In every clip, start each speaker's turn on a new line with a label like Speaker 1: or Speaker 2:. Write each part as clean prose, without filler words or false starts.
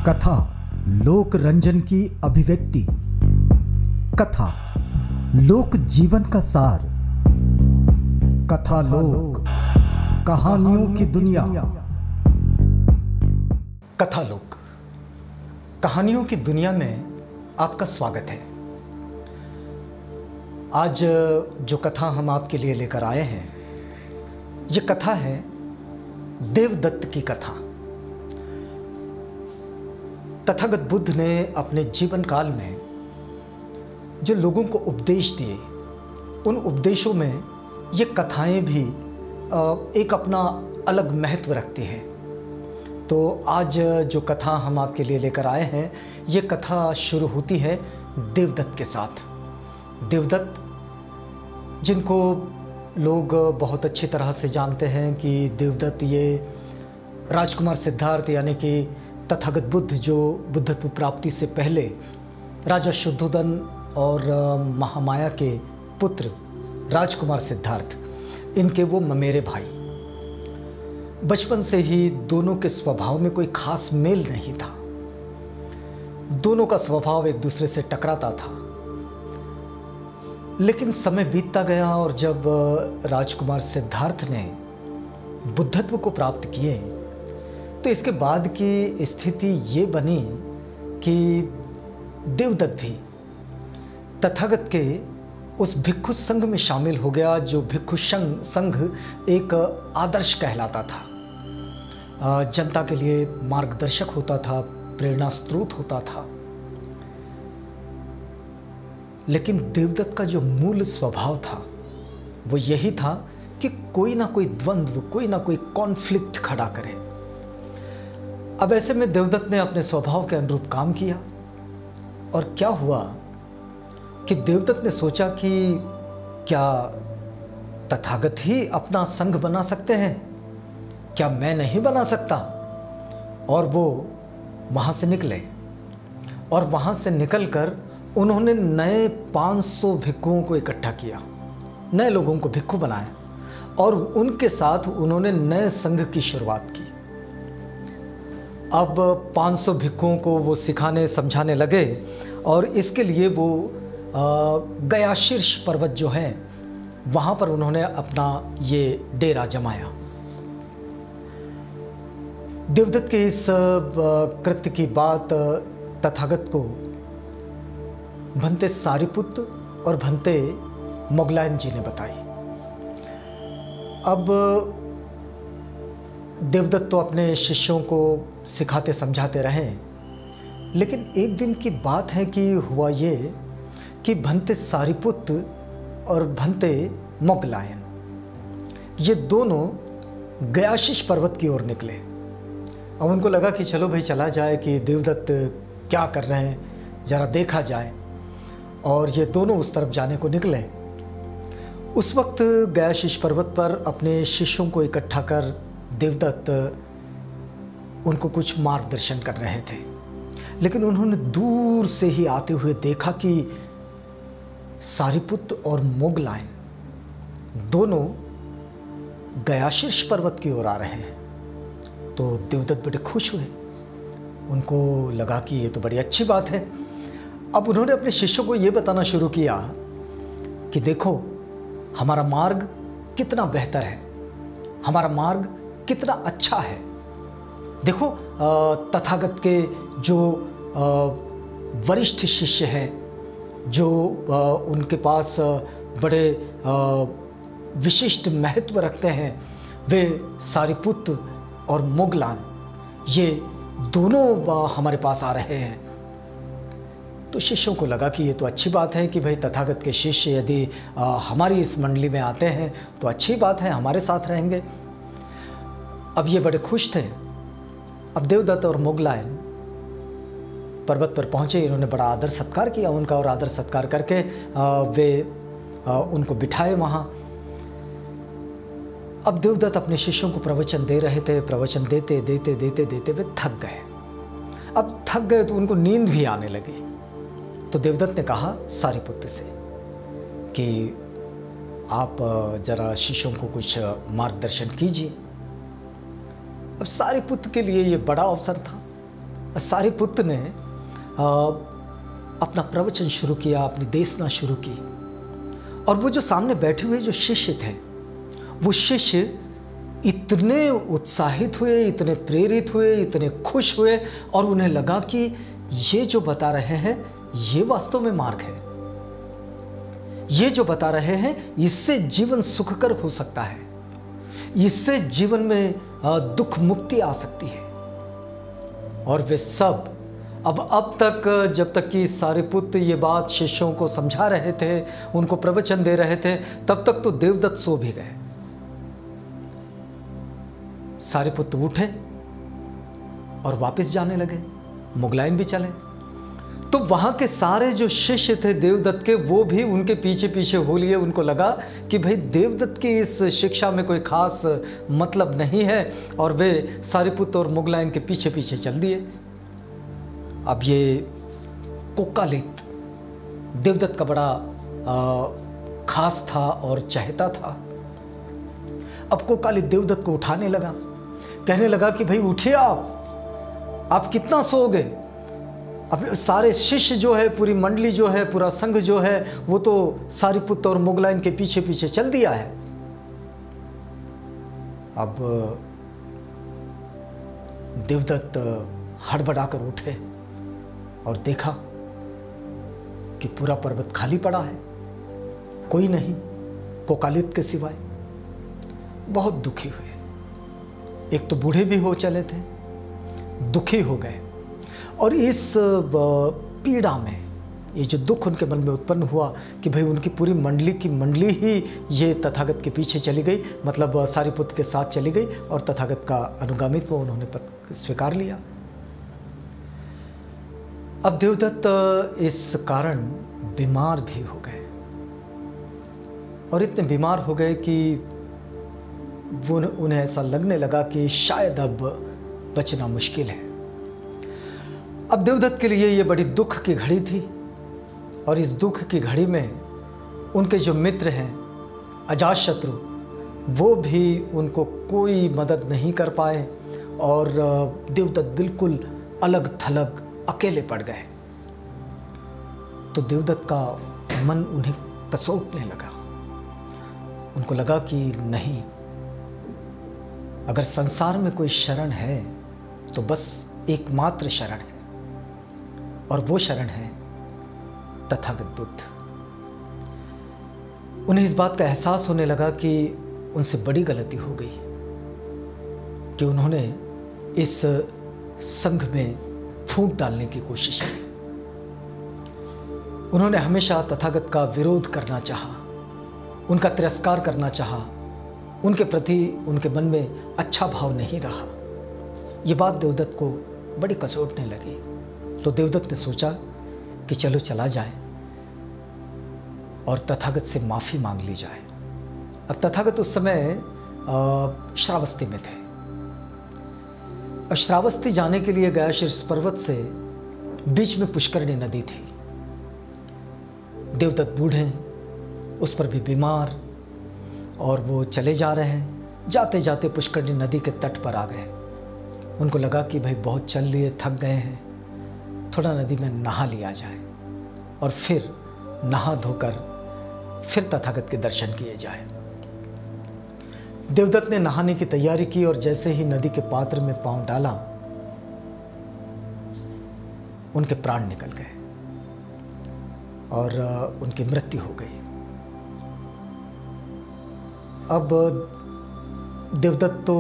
Speaker 1: कथा लोक रंजन की अभिव्यक्ति। कथा लोक जीवन का सार। कथा लोक कहानियों की दुनिया।
Speaker 2: कथा लोक कहानियों की दुनिया में आपका स्वागत है। आज जो कथा हम आपके लिए लेकर आए हैं, ये कथा है देवदत्त की कथा। तथागत बुद्ध ने अपने जीवन काल में जो लोगों को उपदेश दिए, उन उपदेशों में ये कथाएं भी एक अपना अलग महत्व रखती हैं। तो आज जो कथा हम आपके लिए लेकर आए हैं, ये कथा शुरू होती है देवदत्त के साथ। देवदत्त, जिनको लोग बहुत अच्छी तरह से जानते हैं कि देवदत्त ये राजकुमार सिद्धार्थ यानी कि तथागत बुद्ध जो बुद्धत्व प्राप्ति से पहले राजा शुद्धोदन और महामाया के पुत्र राजकुमार सिद्धार्थ, इनके वो ममेरे भाई। बचपन से ही दोनों के स्वभाव में कोई खास मेल नहीं था। दोनों का स्वभाव एक दूसरे से टकराता था। लेकिन समय बीतता गया और जब राजकुमार सिद्धार्थ ने बुद्धत्व को प्राप्त किए, तो इसके बाद की स्थिति ये बनी कि देवदत्त भी तथागत के उस भिक्षु संघ में शामिल हो गया, जो भिक्षु संघ एक आदर्श कहलाता था, जनता के लिए मार्गदर्शक होता था, प्रेरणा स्रोत होता था। लेकिन देवदत्त का जो मूल स्वभाव था वो यही था कि कोई ना कोई द्वंद्व, कोई ना कोई कॉन्फ्लिक्ट खड़ा करे। अब ऐसे में देवदत्त ने अपने स्वभाव के अनुरूप काम किया, और क्या हुआ कि देवदत्त ने सोचा कि क्या तथागत ही अपना संघ बना सकते हैं, क्या मैं नहीं बना सकता? और वो वहाँ से निकले, और वहाँ से निकलकर उन्होंने नए 500 भिक्षुओं को इकट्ठा किया, नए लोगों को भिक्षु बनाया, और उनके साथ उन्होंने नए संघ की शुरुआत की। अब 500 भिक्षुओं को वो सिखाने समझाने लगे, और इसके लिए वो गया शीर्ष पर्वत जो है वहाँ पर उन्होंने अपना ये डेरा जमाया। देवदत्त के इस कृत्य की बात तथागत को भंते सारिपुत्त और भंते मोगलायन जी ने बताई। अब देवदत्त तो अपने शिष्यों को सिखाते समझाते रहे, लेकिन एक दिन की बात है कि हुआ ये कि भंते सारिपुत्त और भंते मोगलायन ये दोनों गयाशीष पर्वत की ओर निकले। अब उनको लगा कि चलो भाई चला जाए कि देवदत्त क्या कर रहे हैं, ज़रा देखा जाए, और ये दोनों उस तरफ जाने को निकले। उस वक्त गयाशीष पर्वत पर अपने शिष्यों को इकट्ठा कर देवदत्त उनको कुछ मार्गदर्शन कर रहे थे। लेकिन उन्होंने दूर से ही आते हुए देखा कि सारिपुत्त और मोगलायन दोनों गयाशीर्ष पर्वत की ओर आ रहे हैं। तो देवदत्त बड़े खुश हुए, उनको लगा कि ये तो बड़ी अच्छी बात है। अब उन्होंने अपने शिष्यों को ये बताना शुरू किया कि देखो, हमारा मार्ग कितना बेहतर है, हमारा मार्ग कितना अच्छा है। देखो, तथागत के जो वरिष्ठ शिष्य हैं, जो उनके पास बड़े विशिष्ट महत्व रखते हैं, वे सारिपुत्त और मोगलान, ये दोनों हमारे पास आ रहे हैं। तो शिष्यों को लगा कि ये तो अच्छी बात है कि भाई तथागत के शिष्य यदि हमारी इस मंडली में आते हैं तो अच्छी बात है, हमारे साथ रहेंगे। अब ये बड़े खुश थे। अब देवदत्त और मोगलायन पर्वत पर पहुँचे। इन्होंने बड़ा आदर सत्कार किया उनका, और आदर सत्कार करके वे उनको बिठाए वहाँ। अब देवदत्त अपने शिष्यों को प्रवचन दे रहे थे। प्रवचन देते देते देते देते वे थक गए। अब थक गए तो उनको नींद भी आने लगी। तो देवदत्त ने कहा सारिपुत्त से कि आप जरा शिष्यों को कुछ मार्गदर्शन कीजिए। अब सारिपुत्त के लिए ये बड़ा अवसर था। सारिपुत्र ने अपना प्रवचन शुरू किया, अपनी देशना शुरू की। और वो जो सामने बैठे हुए जो शिष्य थे, वो शिष्य इतने उत्साहित हुए, इतने प्रेरित हुए, इतने खुश हुए, और उन्हें लगा कि ये जो बता रहे हैं ये वास्तव में मार्ग है। ये जो बता रहे हैं इससे जीवन सुखकर हो सकता है, इससे जीवन में दुख मुक्ति आ सकती है। और वे सब अब तक, जब तक कि सारिपुत्र ये बात शिष्यों को समझा रहे थे, उनको प्रवचन दे रहे थे, तब तक तो देवदत्त सो भी गए। सारिपुत्र उठे और वापस जाने लगे, मुगलाइन भी चले। तो वहां के सारे जो शिष्य थे देवदत्त के, वो भी उनके पीछे पीछे हो लिए। उनको लगा कि भाई देवदत्त की इस शिक्षा में कोई खास मतलब नहीं है, और वे सारिपुत्र और मुगलाइन के पीछे पीछे चल दिए। अब ये कोकालित देवदत्त का बड़ा खास था और चहेता था। अब कोकालित देवदत्त को उठाने लगा, कहने लगा कि भाई उठिए, आप कितना सोओगे? अब सारे शिष्य जो है, पूरी मंडली जो है, पूरा संघ जो है, वो तो सारिपुत्र और मुगलाइन के पीछे पीछे चल दिया है। अब देवदत्त हड़बड़ाकर उठे और देखा कि पूरा पर्वत खाली पड़ा है, कोई नहीं कोकालित के सिवाय। बहुत दुखी हुए। एक तो बूढ़े भी हो चले थे, दुखी हो गए। और इस पीड़ा में, ये जो दुख उनके मन में उत्पन्न हुआ कि भाई उनकी पूरी मंडली की मंडली ही ये तथागत के पीछे चली गई, मतलब सारिपुत्र के साथ चली गई, और तथागत का अनुगामित्व उन्होंने स्वीकार लिया। अब देवदत्त इस कारण बीमार भी हो गए, और इतने बीमार हो गए कि उन्हें ऐसा लगने लगा कि शायद अब बचना मुश्किल है। अब देवदत्त के लिए ये बड़ी दुख की घड़ी थी, और इस दुख की घड़ी में उनके जो मित्र हैं अजातशत्रु, वो भी उनको कोई मदद नहीं कर पाए, और देवदत्त बिल्कुल अलग थलग अकेले पड़ गए। तो देवदत्त का मन उन्हें कसोटने लगा। उनको लगा कि नहीं, अगर संसार में कोई शरण है तो बस एकमात्र शरण है, और वो शरण है तथागत बुद्ध। उन्हें इस बात का एहसास होने लगा कि उनसे बड़ी गलती हो गई कि उन्होंने इस संघ में फूट डालने की कोशिश की। उन्होंने हमेशा तथागत का विरोध करना चाहा, उनका तिरस्कार करना चाहा, उनके प्रति उनके मन में अच्छा भाव नहीं रहा। ये बात देवदत्त को बड़ी कसोटने लगी। तो देवदत्त ने सोचा कि चलो चला जाए और तथागत से माफ़ी मांग ली जाए। अब तथागत उस समय श्रावस्ती में थे। अब श्रावस्ती जाने के लिए गया शीर्ष पर्वत से बीच में पुष्करणी नदी थी। देवदत्त बूढ़े, उस पर भी बीमार, और वो चले जा रहे हैं। जाते जाते पुष्करणी नदी के तट पर आ गए। उनको लगा कि भाई बहुत चल लिए, थक गए हैं, थोड़ा नदी में नहा लिया जाए, और फिर नहा धोकर फिर तथागत के दर्शन किए जाए। देवदत्त ने नहाने की तैयारी की, और जैसे ही नदी के पात्र में पांव डाला, उनके प्राण निकल गए और उनकी मृत्यु हो गई। अब देवदत्त तो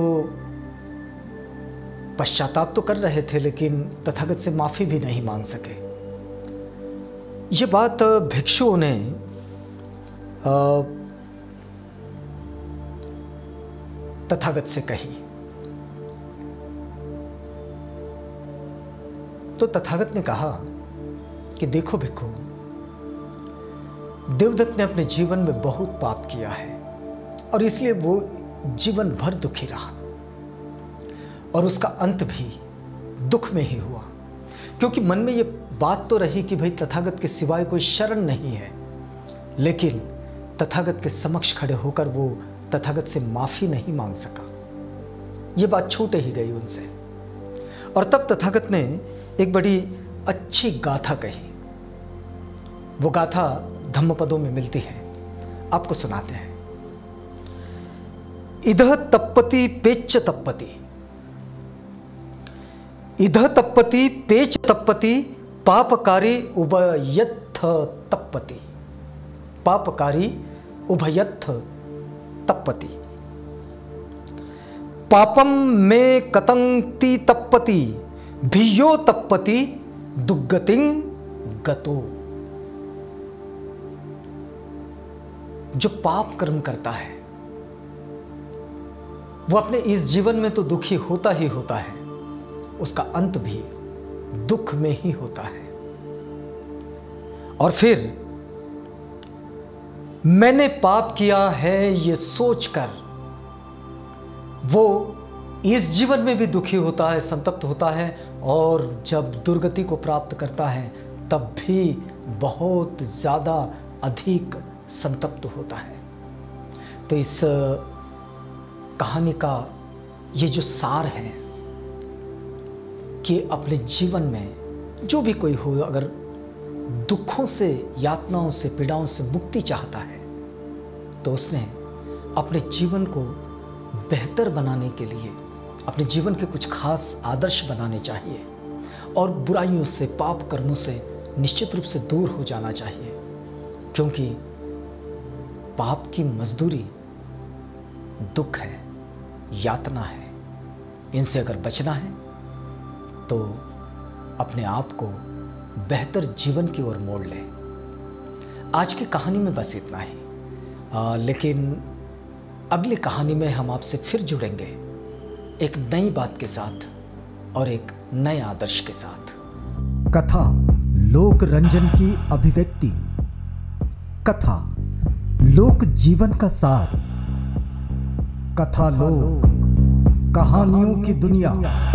Speaker 2: पश्चाताप तो कर रहे थे, लेकिन तथागत से माफी भी नहीं मांग सके। ये बात भिक्षुओं ने तथागत से कही। तो तथागत ने कहा कि देखो भिक्षु, देवदत्त ने अपने जीवन में बहुत पाप किया है, और इसलिए वो जीवन भर दुखी रहा, और उसका अंत भी दुख में ही हुआ, क्योंकि मन में ये बात तो रही कि भाई तथागत के सिवाय कोई शरण नहीं है, लेकिन तथागत के समक्ष खड़े होकर वो तथागत से माफी नहीं मांग सका। ये बात छूट ही गई उनसे। और तब तथागत ने एक बड़ी अच्छी गाथा कही। वो गाथा धम्मपदों में मिलती है, आपको सुनाते हैं। इधः तप्पति पेच तप्पति, इधः तप्पति पेच तप्पति, पापकारी उभयत्थ तप्पति, पापकारी उभयत्थ तप्पति। पापम में कतंति तप्पति, भियो तप्पति दुर्गतिं गतो। जो पाप कर्म करता है वो अपने इस जीवन में तो दुखी होता ही होता है, उसका अंत भी दुख में ही होता है। और फिर मैंने पाप किया है ये सोचकर वो इस जीवन में भी दुखी होता है, संतप्त होता है, और जब दुर्गति को प्राप्त करता है तब भी बहुत ज़्यादा अधिक संतप्त होता है। तो इस कहानी का ये जो सार है कि अपने जीवन में जो भी कोई हो, अगर दुखों से, यातनाओं से, पीड़ाओं से मुक्ति चाहता है तो उसने अपने जीवन को बेहतर बनाने के लिए अपने जीवन के कुछ खास आदर्श बनाने चाहिए और बुराइयों से, पाप कर्मों से निश्चित रूप से दूर हो जाना चाहिए, क्योंकि पाप की मजदूरी दुख है, यातना है। इनसे अगर बचना है तो अपने आप को बेहतर जीवन की ओर मोड़ ले। आज की कहानी में बस इतना ही, लेकिन अगली कहानी में हम आपसे फिर जुड़ेंगे एक नई बात के साथ और एक नए आदर्श के साथ।
Speaker 1: कथा लोक रंजन की अभिव्यक्ति, कथा लोक जीवन का सार, कथा लोक कहानियों की दुनिया।